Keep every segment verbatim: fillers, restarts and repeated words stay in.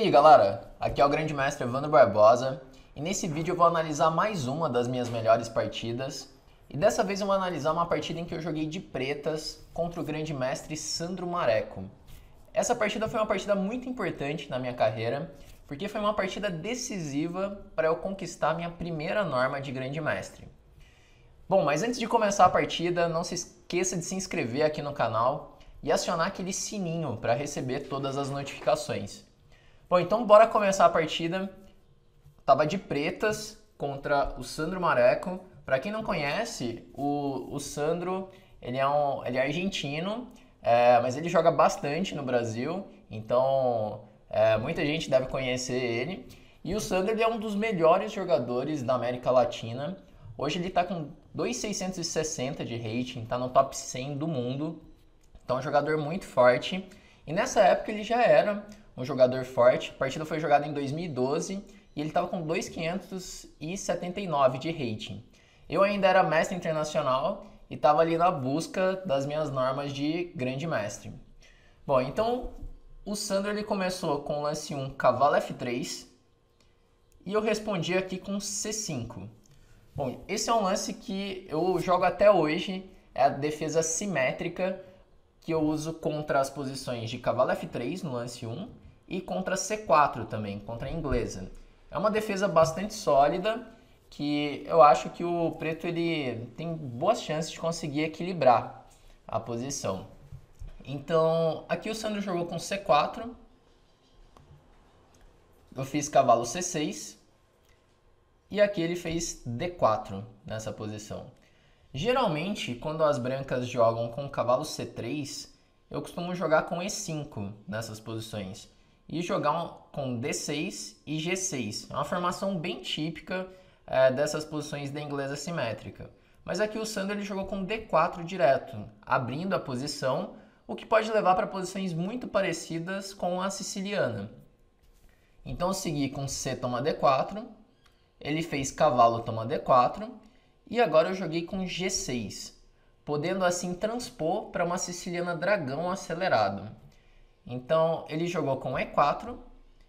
aí galera, aqui é o Grande Mestre Evandro Barbosa e nesse vídeo eu vou analisar mais uma das minhas melhores partidas e dessa vez eu vou analisar uma partida em que eu joguei de pretas contra o Grande Mestre Sandro Mareco. Essa partida foi uma partida muito importante na minha carreira porque foi uma partida decisiva para eu conquistar minha primeira norma de Grande Mestre. Bom, mas antes de começar a partida, não se esqueça de se inscrever aqui no canal e acionar aquele sininho para receber todas as notificações. Bom, então bora começar a partida. Tava de pretas contra o Sandro Mareco. Para quem não conhece, o, o Sandro ele é, um, ele é argentino, é, mas ele joga bastante no Brasil, então é, muita gente deve conhecer ele. E o Sandro ele é um dos melhores jogadores da América Latina. Hoje ele está com dois mil seiscentos e sessenta de rating, está no top cem do mundo. Então é um jogador muito forte. E nessa época ele já era um jogador forte. A partida foi jogada em dois mil e doze e ele estava com dois mil quinhentos e setenta e nove de rating. Eu ainda era mestre internacional e estava ali na busca das minhas normas de grande mestre. Bom, então o Sandro ele começou com o lance um, cavalo F três, e eu respondi aqui com C cinco. Bom, esse é um lance que eu jogo até hoje, é a defesa simétrica que eu uso contra as posições de cavalo F três no lance um e contra C quatro também, contra a inglesa. É uma defesa bastante sólida que eu acho que o preto ele tem boas chances de conseguir equilibrar a posição. Então, aqui o Sandro jogou com C quatro, eu fiz cavalo C seis e aqui ele fez D quatro nessa posição. Geralmente, quando as brancas jogam com cavalo C três, eu costumo jogar com E cinco nessas posições e jogar com D seis e G seis. É uma formação bem típica é, dessas posições da inglesa simétrica. Mas aqui o Sandro ele jogou com D quatro direto, abrindo a posição, o que pode levar para posições muito parecidas com a siciliana. Então eu segui com C toma D quatro, ele fez cavalo toma D quatro, e agora eu joguei com G seis, podendo assim transpor para uma siciliana dragão acelerado. Então ele jogou com E quatro,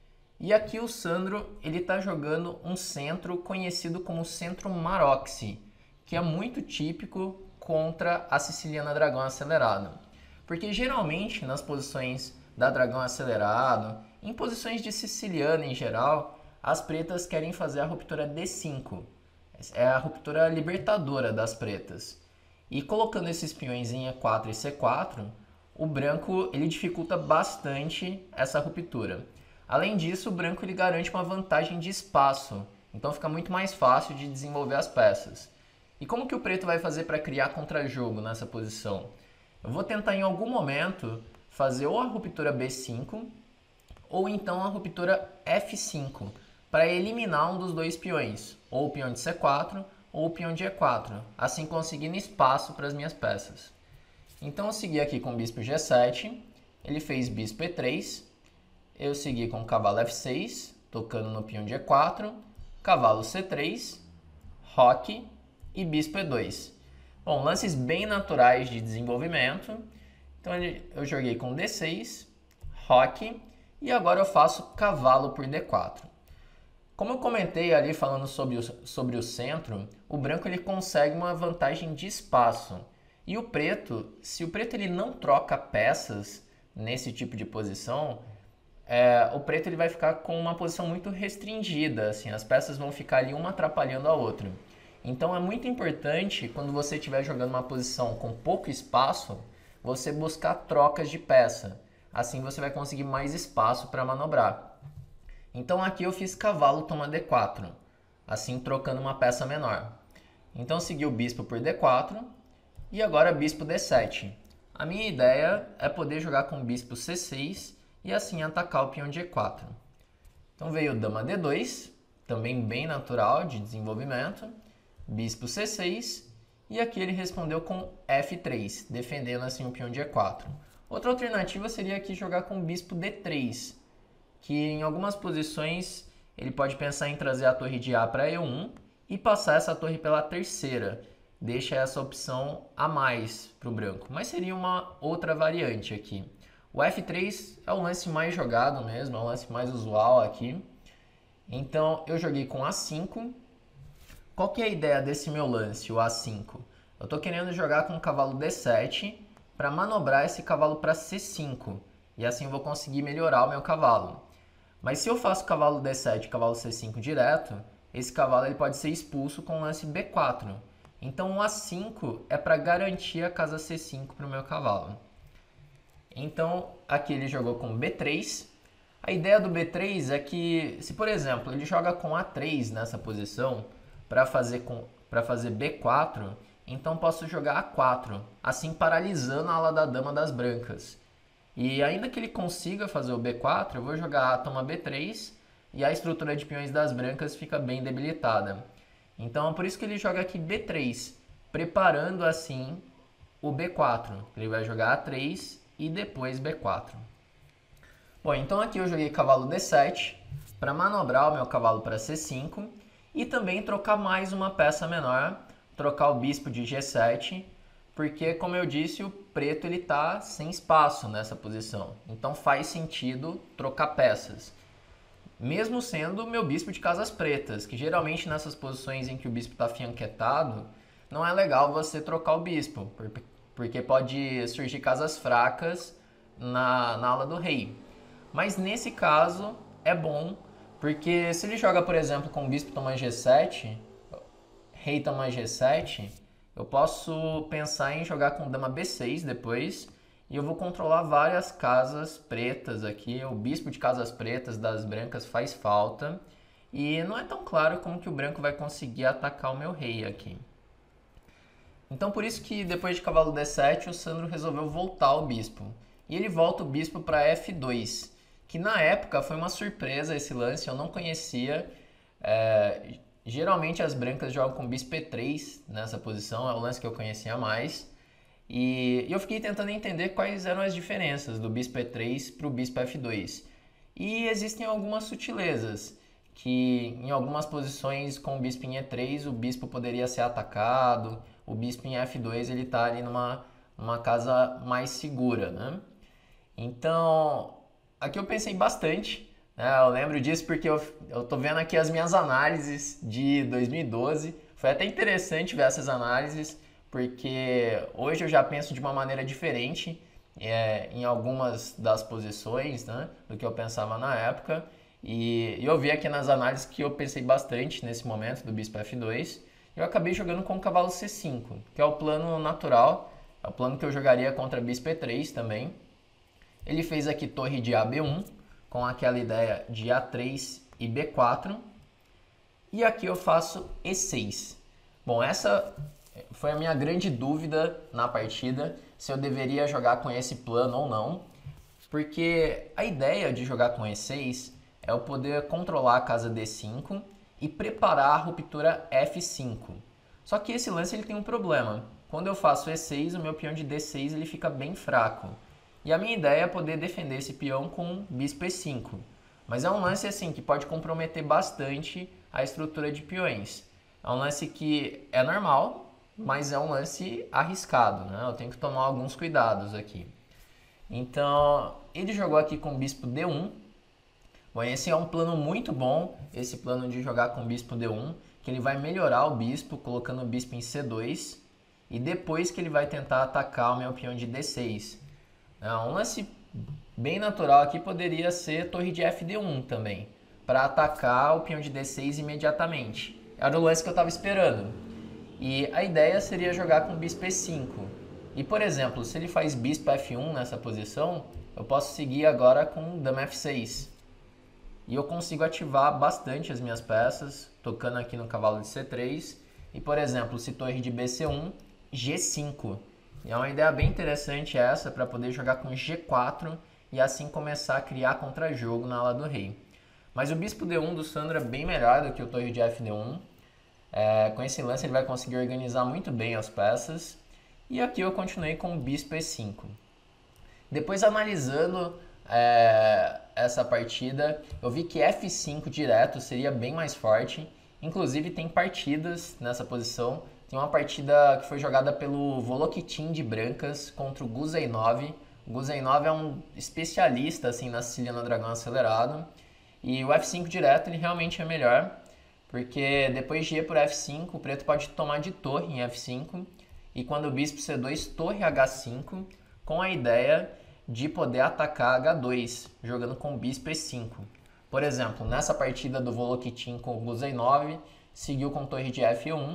e aqui o Sandro ele está jogando um centro conhecido como centro Maroczy, que é muito típico contra a siciliana dragão acelerado. Porque geralmente nas posições da dragão acelerado, em posições de siciliana em geral, as pretas querem fazer a ruptura D cinco. É a ruptura libertadora das pretas. E colocando esses peões em E quatro e C quatro, o branco ele dificulta bastante essa ruptura. Além disso, o branco ele garante uma vantagem de espaço, então fica muito mais fácil de desenvolver as peças. E como que o preto vai fazer para criar contra-jogo nessa posição? Eu vou tentar em algum momento fazer ou a ruptura B cinco ou então a ruptura F cinco, para eliminar um dos dois peões, ou o peão de C quatro ou o peão de E quatro, assim conseguindo espaço para as minhas peças. Então eu segui aqui com o bispo G sete, ele fez bispo E três, eu segui com cavalo F seis, tocando no peão de E quatro, cavalo C três, roque e bispo E dois. Bom, lances bem naturais de desenvolvimento, então eu joguei com D seis, roque, e agora eu faço cavalo por D quatro. Como eu comentei ali falando sobre o, sobre o centro, o branco ele consegue uma vantagem de espaço. E o preto, se o preto ele não troca peças nesse tipo de posição, é, o preto ele vai ficar com uma posição muito restringida, assim, as peças vão ficar ali uma atrapalhando a outra. Então é muito importante, quando você estiver jogando uma posição com pouco espaço, você buscar trocas de peça. Assim você vai conseguir mais espaço para manobrar. Então aqui eu fiz cavalo toma D quatro, assim trocando uma peça menor. Então eu segui o bispo por D quatro e agora bispo D sete. A minha ideia é poder jogar com bispo C seis e assim atacar o peão de E quatro. Então veio dama D dois, também bem natural de desenvolvimento, bispo C seis e aqui ele respondeu com F três, defendendo assim o peão de E quatro. Outra alternativa seria aqui jogar com bispo D três, que em algumas posições ele pode pensar em trazer a torre de A para E um e passar essa torre pela terceira. Deixa essa opção a mais para o branco, mas seria uma outra variante aqui. O F três é o lance mais jogado mesmo, é o lance mais usual aqui. Então eu joguei com A cinco. Qual que é a ideia desse meu lance, o A cinco? Eu estou querendo jogar com o cavalo D sete para manobrar esse cavalo para C cinco. E assim eu vou conseguir melhorar o meu cavalo. Mas se eu faço cavalo D sete e cavalo C cinco direto, esse cavalo ele pode ser expulso com o lance B quatro. Então o A cinco é para garantir a casa C cinco para o meu cavalo. Então aqui ele jogou com B três. A ideia do B três é que, se por exemplo ele joga com A três nessa posição para fazer, com, para fazer B quatro, então posso jogar A quatro, assim paralisando a ala da dama das brancas. E ainda que ele consiga fazer o B quatro, eu vou jogar A toma B três e a estrutura de peões das brancas fica bem debilitada. Então é por isso que ele joga aqui B três, preparando assim o B quatro. Ele vai jogar A três e depois B quatro. Bom, então aqui eu joguei cavalo D sete para manobrar o meu cavalo para C cinco e também trocar mais uma peça menor, trocar o bispo de G sete, porque como eu disse, o preto ele está sem espaço nessa posição. Então faz sentido trocar peças. Mesmo sendo o meu bispo de casas pretas, que geralmente nessas posições em que o bispo está fianquetado, não é legal você trocar o bispo, porque pode surgir casas fracas na, na ala do rei. Mas nesse caso é bom, porque se ele joga, por exemplo, com o bispo toma G sete, rei toma G sete, eu posso pensar em jogar com dama B seis depois, e eu vou controlar várias casas pretas aqui. O bispo de casas pretas das brancas faz falta, e não é tão claro como que o branco vai conseguir atacar o meu rei aqui. Então por isso que depois de cavalo D sete, o Sandro resolveu voltar o bispo. E ele volta o bispo para F dois, que na época foi uma surpresa esse lance, eu não conhecia. É, geralmente as brancas jogam com bispo E três nessa posição, é o lance que eu conhecia mais. E eu fiquei tentando entender quais eram as diferenças do bispo E três para o bispo F dois. E existem algumas sutilezas, que em algumas posições com o bispo em E três, o bispo poderia ser atacado, o bispo em F dois ele está ali numa, numa casa mais segura, né? Então, aqui eu pensei bastante, né? Eu lembro disso porque eu, eu tô vendo aqui as minhas análises de dois mil e doze. Foi até interessante ver essas análises, porque hoje eu já penso de uma maneira diferente é, em algumas das posições, né, do que eu pensava na época. E, e eu vi aqui nas análises que eu pensei bastante nesse momento do bispo F dois. E eu acabei jogando com o cavalo C cinco, que é o plano natural, é o plano que eu jogaria contra bispo E três também. Ele fez aqui torre de A B um, com aquela ideia de A três e B quatro. E aqui eu faço E seis. Bom, essa foi a minha grande dúvida na partida, se eu deveria jogar com esse plano ou não. Porque a ideia de jogar com E seis é eu poder controlar a casa D cinco e preparar a ruptura F cinco. Só que esse lance ele tem um problema. Quando eu faço E seis, o meu peão de D seis ele fica bem fraco. E a minha ideia é poder defender esse peão com bispo E cinco. Mas é um lance assim que pode comprometer bastante a estrutura de peões. É um lance que é normal, mas é um lance arriscado, né? Eu tenho que tomar alguns cuidados aqui. Então, ele jogou aqui com bispo D um. Bom, esse é um plano muito bom, esse plano de jogar com bispo D um, que ele vai melhorar o bispo, colocando o bispo em C dois, e depois que ele vai tentar atacar o meu peão de D seis. Um lance bem natural aqui poderia ser torre de F D um também, para atacar o peão de D seis imediatamente. Era o lance que eu estava esperando. E a ideia seria jogar com bispo E cinco. E, por exemplo, se ele faz bispo F um nessa posição, eu posso seguir agora com dama F seis. E eu consigo ativar bastante as minhas peças, tocando aqui no cavalo de C três. E, por exemplo, se torre de B C um, G cinco. E é uma ideia bem interessante essa, para poder jogar com G quatro e assim começar a criar contra-jogo na ala do rei. Mas o bispo D um do Sandro é bem melhor do que o torre de F D um. É, com esse lance ele vai conseguir organizar muito bem as peças. E aqui eu continuei com o bispo E cinco. Depois, analisando é, essa partida, eu vi que F cinco direto seria bem mais forte. Inclusive tem partidas nessa posição. Tem uma partida que foi jogada pelo Volokitin de brancas contra o Guseynov. Guzenov é um especialista assim na Siciliano Dragão acelerado. E o F cinco direto ele realmente é melhor, porque depois de G por F cinco, o preto pode tomar de torre em F cinco. E quando o bispo C dois, torre H cinco, com a ideia de poder atacar H dois, jogando com bispo E cinco. Por exemplo, nessa partida do Volokitin com o Guzenov, seguiu com torre de F um.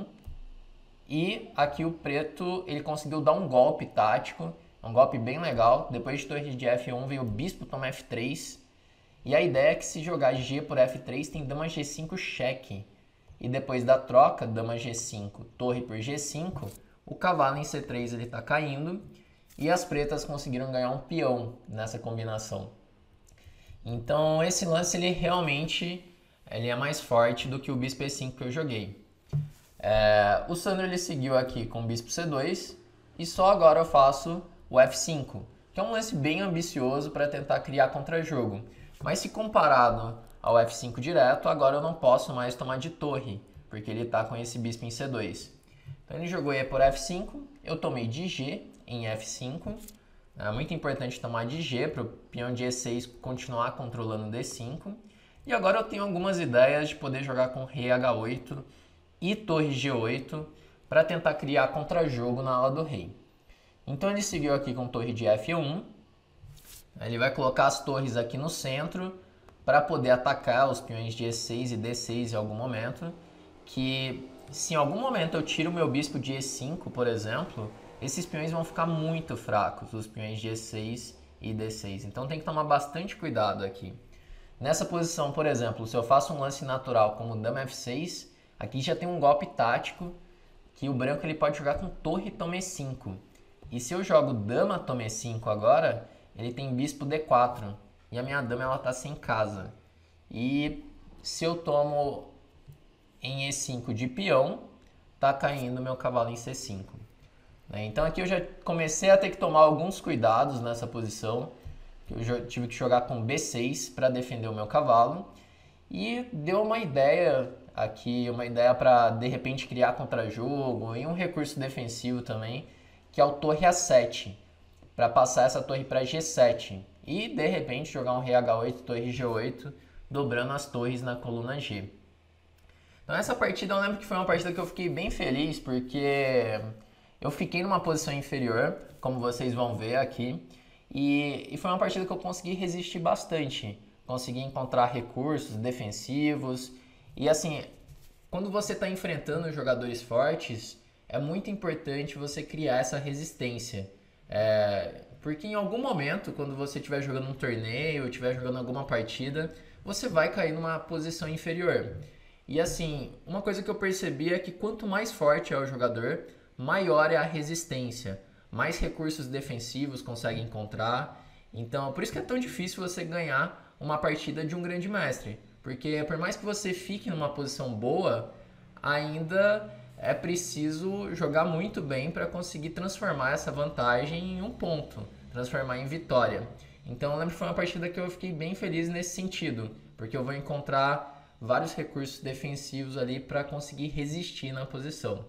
E aqui o preto ele conseguiu dar um golpe tático, um golpe bem legal. Depois de torre de F um veio o bispo toma F três. E a ideia é que se jogar G por F três tem dama G cinco cheque. E depois da troca, dama G cinco, torre por G cinco, o cavalo em C três ele está caindo. E as pretas conseguiram ganhar um peão nessa combinação. Então esse lance ele realmente ele é mais forte do que o bispo E cinco que eu joguei. É, o Sandro ele seguiu aqui com o bispo C dois. E só agora eu faço o F cinco, que é um lance bem ambicioso para tentar criar contra-jogo. Mas se comparado ao F cinco direto, agora eu não posso mais tomar de torre, porque ele está com esse bispo em C dois. Então ele jogou E por F cinco, eu tomei de G em F cinco. É muito importante tomar de G para o peão de E seis continuar controlando D cinco. E agora eu tenho algumas ideias de poder jogar com rei H oito e torre G oito para tentar criar contra-jogo na ala do rei. Então ele seguiu aqui com torre de F um. Ele vai colocar as torres aqui no centro para poder atacar os peões de E seis e D seis em algum momento. Que se em algum momento eu tiro o meu bispo de E cinco, por exemplo, esses peões vão ficar muito fracos, os peões de E seis e D seis. Então tem que tomar bastante cuidado aqui. Nessa posição, por exemplo, se eu faço um lance natural como dama F seis, aqui já tem um golpe tático que o branco ele pode jogar com torre toma E cinco. E se eu jogo dama toma E cinco agora, ele tem bispo D quatro e a minha dama ela está sem casa. E se eu tomo em E cinco de peão, tá caindo meu cavalo em C cinco. Então aqui eu já comecei a ter que tomar alguns cuidados nessa posição. Eu tive que jogar com B seis para defender o meu cavalo. E deu uma ideia aqui, uma ideia para de repente criar contra-jogo e um recurso defensivo também, que é o torre A sete, para passar essa torre para G sete e de repente jogar um rei H oito, torre G oito, dobrando as torres na coluna G. Então essa partida eu lembro que foi uma partida que eu fiquei bem feliz, porque eu fiquei numa posição inferior, como vocês vão ver aqui, e, e foi uma partida que eu consegui resistir bastante, consegui encontrar recursos defensivos, e assim, quando você está enfrentando jogadores fortes, é muito importante você criar essa resistência. É, porque em algum momento, quando você estiver jogando um torneio, ou estiver jogando alguma partida, você vai cair numa posição inferior. E assim, uma coisa que eu percebi é que quanto mais forte é o jogador, maior é a resistência, mais recursos defensivos consegue encontrar. Então, por isso que é tão difícil você ganhar uma partida de um grande mestre. Porque por mais que você fique numa posição boa, ainda é preciso jogar muito bem para conseguir transformar essa vantagem em um ponto, transformar em vitória. Então eu lembro que foi uma partida que eu fiquei bem feliz nesse sentido, porque eu vou encontrar vários recursos defensivos ali para conseguir resistir na posição.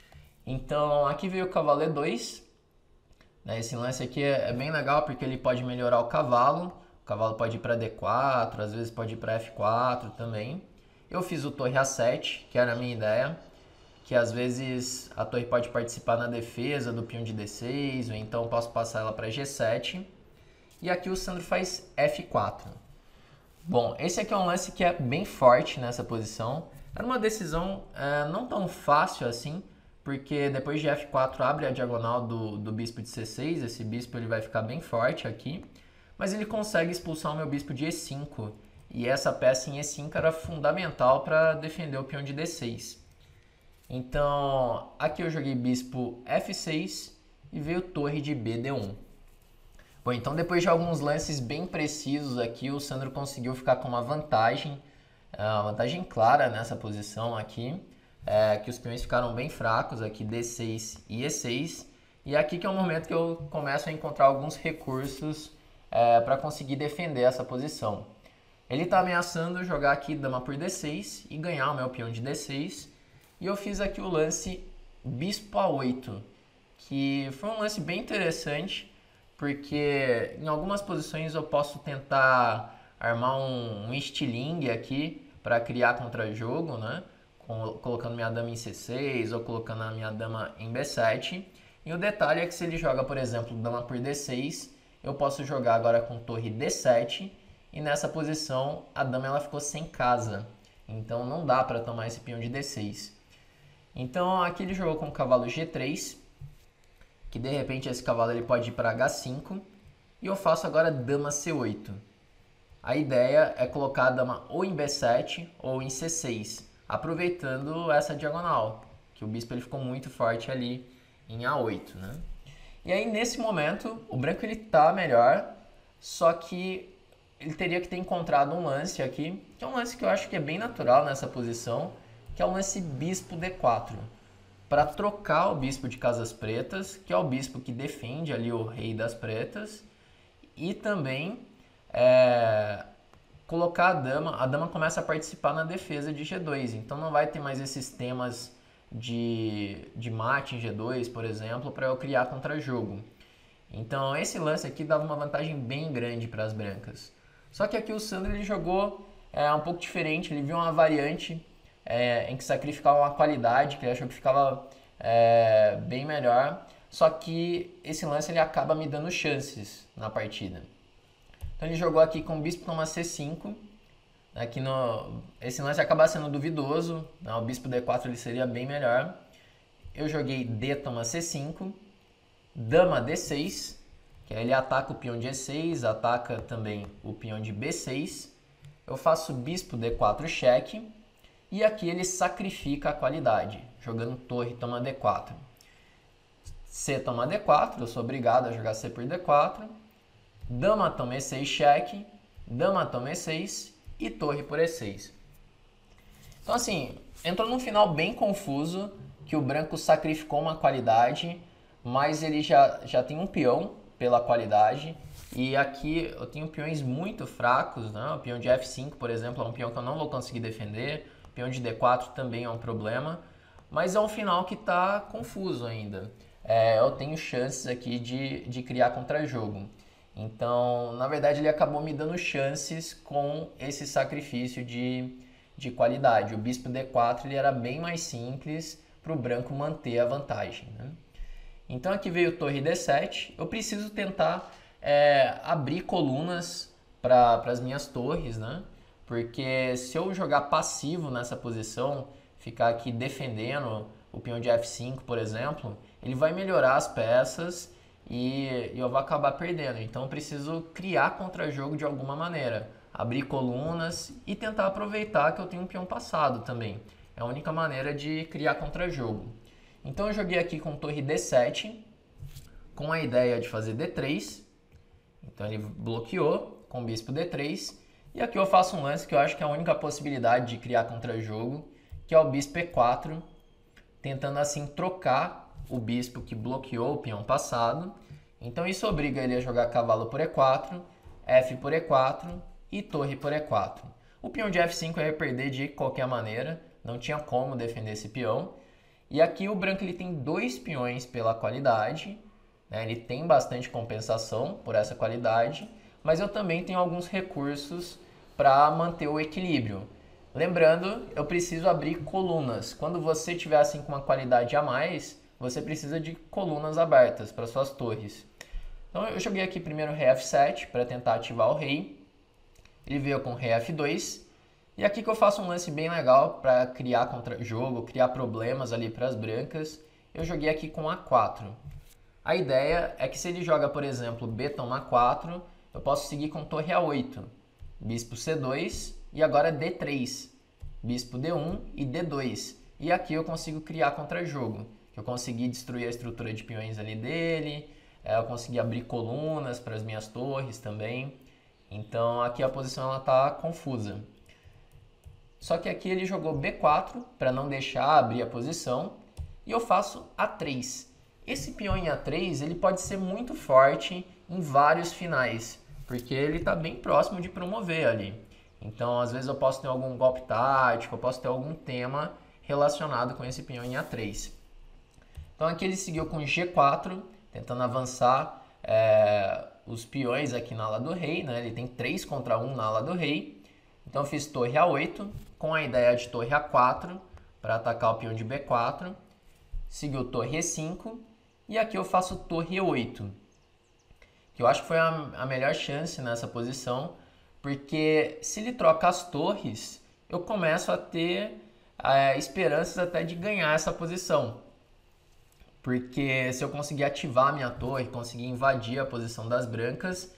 Então aqui veio o cavalo E dois. Esse lance aqui é bem legal porque ele pode melhorar o cavalo. O cavalo pode ir para D quatro, às vezes pode ir para F quatro também. Eu fiz o torre A sete, que era a minha ideia, que às vezes a torre pode participar na defesa do peão de D seis, ou então posso passar ela para G sete. E aqui o Sandro faz F quatro. Bom, esse aqui é um lance que é bem forte nessa posição. Era uma decisão é, não tão fácil assim, porque depois de F quatro abre a diagonal do, do bispo de C seis, esse bispo ele vai ficar bem forte aqui, mas ele consegue expulsar o meu bispo de E cinco, e essa peça em E cinco era fundamental para defender o peão de D seis. Então, aqui eu joguei bispo F seis e veio torre de B D um. Bom, então depois de alguns lances bem precisos aqui, o Sandro conseguiu ficar com uma vantagem, uma vantagem clara nessa posição aqui, é, que os peões ficaram bem fracos aqui, D seis e E seis, e aqui que é o momento que eu começo a encontrar alguns recursos é, para conseguir defender essa posição. Ele está ameaçando jogar aqui dama por D seis e ganhar o meu peão de D seis, e eu fiz aqui o lance bispo A oito, que foi um lance bem interessante, porque em algumas posições eu posso tentar armar um, um estilingue aqui para criar contra-jogo, né? Colocando minha dama em C seis ou colocando a minha dama em B sete. E o detalhe é que se ele joga, por exemplo, dama por D seis, eu posso jogar agora com torre D sete e nessa posição a dama ela ficou sem casa. Então não dá para tomar esse peão de D seis. Então aqui ele jogou com o cavalo G três, que de repente esse cavalo ele pode ir para H cinco, e eu faço agora dama C oito. A ideia é colocar a dama ou em B sete ou em C seis, aproveitando essa diagonal, que o bispo ele ficou muito forte ali em A oito, né? E aí nesse momento o branco ele tá melhor, só que ele teria que ter encontrado um lance aqui, que é um lance que eu acho que é bem natural nessa posição, que é o lance bispo D quatro, para trocar o bispo de casas pretas, que é o bispo que defende ali o rei das pretas, e também é, colocar a dama, a dama começa a participar na defesa de G dois, então não vai ter mais esses temas de, de mate em G dois, por exemplo, para eu criar contra-jogo. Então esse lance aqui dava uma vantagem bem grande para as brancas. Só que aqui o Sandro ele jogou é, um pouco diferente, ele viu uma variante é, em que sacrificava uma qualidade, que ele achou que ficava é, bem melhor, só que esse lance ele acaba me dando chances na partida. Então ele jogou aqui com o bispo toma C cinco, aqui no, esse lance acaba sendo duvidoso, né? O bispo D quatro ele seria bem melhor. Eu joguei D toma C cinco, dama D seis, que aí ele ataca o peão de E seis, ataca também o peão de B seis. Eu faço bispo D quatro cheque, e aqui ele sacrifica a qualidade, jogando torre toma D quatro. C toma D quatro, eu sou obrigado a jogar C por D quatro. Dama toma E seis cheque, dama toma E seis e torre por E seis. Então assim, entrou num final bem confuso, que o branco sacrificou uma qualidade, mas ele já, já tem um peão pela qualidade. E aqui eu tenho peões muito fracos, né? O peão de F cinco, por exemplo, é um peão que eu não vou conseguir defender. O peão de D quatro também é um problema. Mas é um final que está confuso ainda. É, eu tenho chances aqui de, de criar contra-jogo. Então, na verdade, ele acabou me dando chances com esse sacrifício de, de qualidade. O bispo D quatro ele era bem mais simples para o branco manter a vantagem, né? Então aqui veio torre D sete. Eu preciso tentar é, abrir colunas para as minhas torres, né? Porque se eu jogar passivo nessa posição, ficar aqui defendendo o peão de F cinco, por exemplo, ele vai melhorar as peças e eu vou acabar perdendo. Então eu preciso criar contra-jogo de alguma maneira, abrir colunas e tentar aproveitar que eu tenho um peão passado também. É a única maneira de criar contra-jogo. Então eu joguei aqui com torre D sete, com a ideia de fazer D três. Então ele bloqueou com bispo D três. E aqui eu faço um lance que eu acho que é a única possibilidade de criar contra-jogo, que é o bispo E quatro, tentando assim trocar o bispo que bloqueou o peão passado. Então isso obriga ele a jogar cavalo por E quatro, F por E quatro e torre por E quatro. O peão de F cinco eu ia perder de qualquer maneira, não tinha como defender esse peão. E aqui o branco ele tem dois peões pela qualidade, né? Ele tem bastante compensação por essa qualidade, mas eu também tenho alguns recursos para manter o equilíbrio. Lembrando, eu preciso abrir colunas. Quando você tiver assim com uma qualidade a mais, você precisa de colunas abertas para suas torres. Então eu joguei aqui primeiro rei F sete para tentar ativar o rei. Ele veio com rei F dois. E aqui que eu faço um lance bem legal para criar contra-jogo, criar problemas ali para as brancas. Eu joguei aqui com A quatro. A ideia é que se ele joga, por exemplo, B toma A quatro, eu posso seguir com torre A oito, bispo C dois e agora D três, bispo D um e D dois. E aqui eu consigo criar contra-jogo. Eu consegui destruir a estrutura de peões ali dele, eu consegui abrir colunas para as minhas torres também. Então aqui a posição está confusa. Só que aqui ele jogou B quatro para não deixar abrir a posição e eu faço A três. Esse peão em A três ele pode ser muito forte em vários finais, porque ele está bem próximo de promover ali. Então às vezes eu posso ter algum golpe tático, eu posso ter algum tema relacionado com esse peão em A três. Então aqui ele seguiu com G quatro, tentando avançar é, os peões aqui na ala do rei, né? Ele tem três contra um na ala do rei. Então eu fiz torre A oito com a ideia de torre A quatro para atacar o peão de B quatro. Seguiu torre E cinco e aqui eu faço torre E oito, que eu acho que foi a, a melhor chance nessa posição, porque se ele troca as torres, eu começo a ter é, esperanças até de ganhar essa posição. Porque se eu conseguir ativar a minha torre, conseguir invadir a posição das brancas,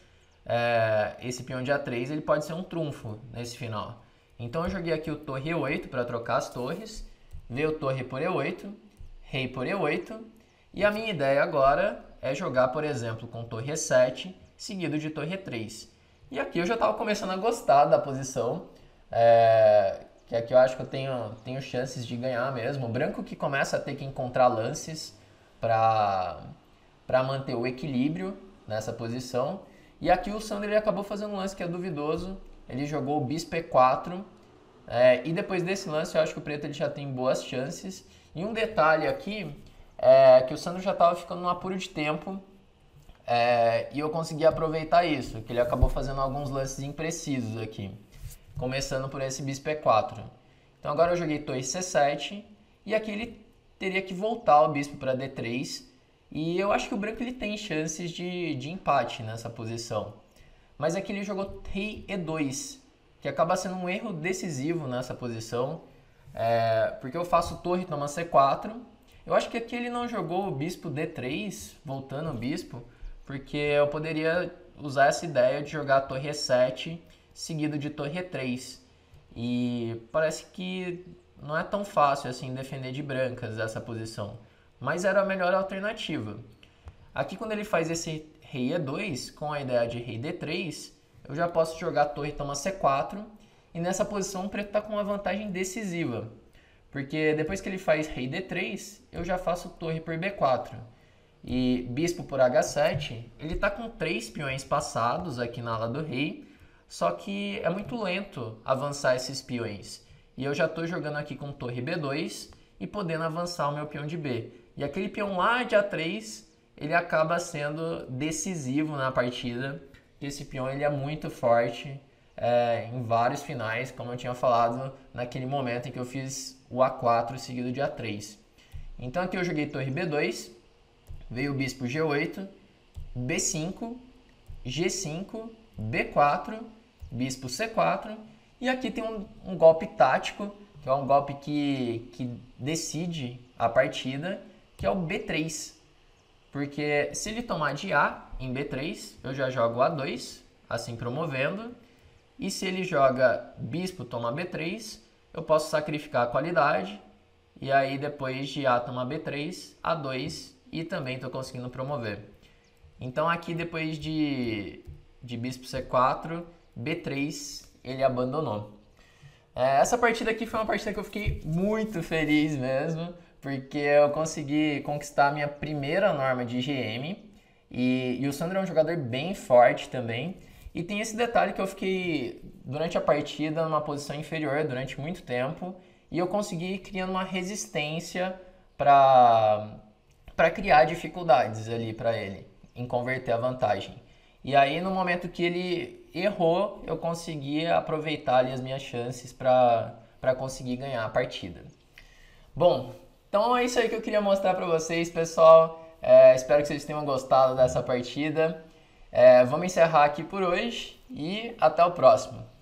é, esse peão de A três ele pode ser um trunfo nesse final. Então eu joguei aqui o torre E oito para trocar as torres, veio torre por E oito, rei por E oito, e a minha ideia agora é jogar, por exemplo, com torre E sete, seguido de torre E três. E aqui eu já estava começando a gostar da posição, é, que aqui eu acho que eu tenho, tenho chances de ganhar mesmo. O branco que começa a ter que encontrar lances para manter o equilíbrio nessa posição. E aqui o Sandro ele acabou fazendo um lance que é duvidoso. Ele jogou o bispo E quatro. É, e depois desse lance eu acho que o preto ele já tem boas chances. E um detalhe aqui é que o Sandro já estava ficando num apuro de tempo. É, e eu consegui aproveitar isso, que ele acabou fazendo alguns lances imprecisos aqui. Começando por esse bispo E quatro. Então agora eu joguei torre C sete. E aqui ele teria que voltar o bispo para D três. E eu acho que o branco ele tem chances de, de empate nessa posição. Mas aqui ele jogou rei E dois, que acaba sendo um erro decisivo nessa posição. É, porque eu faço torre toma C quatro. Eu acho que aqui ele não jogou o bispo D três, voltando o bispo, porque eu poderia usar essa ideia de jogar a torre E sete seguido de torre E três. E parece que não é tão fácil assim defender de brancas essa posição, mas era a melhor alternativa. Aqui quando ele faz esse rei E dois com a ideia de rei D três, eu já posso jogar torre toma C quatro, e nessa posição o preto está com uma vantagem decisiva, porque depois que ele faz rei D três, eu já faço torre por B quatro. E bispo por H sete, ele está com três peões passados aqui na ala do rei, só que é muito lento avançar esses peões. E eu já estou jogando aqui com torre B dois e podendo avançar o meu peão de B. E aquele peão lá de A três, ele acaba sendo decisivo na partida. Esse peão ele é muito forte é, em vários finais, como eu tinha falado naquele momento em que eu fiz o A quatro seguido de A três. Então aqui eu joguei torre B dois, veio o bispo G oito, B cinco, G cinco, B quatro, bispo C quatro, e aqui tem um, um golpe tático, que é um golpe que, que decide a partida, que é o B três. Porque se ele tomar de A em B três, eu já jogo A dois, assim promovendo. E se ele joga bispo toma B três, eu posso sacrificar a qualidade. E aí depois de A tomar B três, A dois, e também estou conseguindo promover. Então aqui depois de, de bispo C quatro, B três, ele abandonou. É, essa partida aqui foi uma partida que eu fiquei muito feliz mesmo, porque eu consegui conquistar a minha primeira norma de I G M, e, e o Sandro é um jogador bem forte também. E tem esse detalhe que eu fiquei durante a partida numa posição inferior durante muito tempo, e eu consegui ir criando uma resistência para para criar dificuldades ali para ele, em converter a vantagem. E aí no momento que ele errou, eu consegui aproveitar ali as minhas chances para para conseguir ganhar a partida. Bom, então é isso aí que eu queria mostrar para vocês, pessoal. É, espero que vocês tenham gostado dessa partida. É, vamos encerrar aqui por hoje e até o próximo.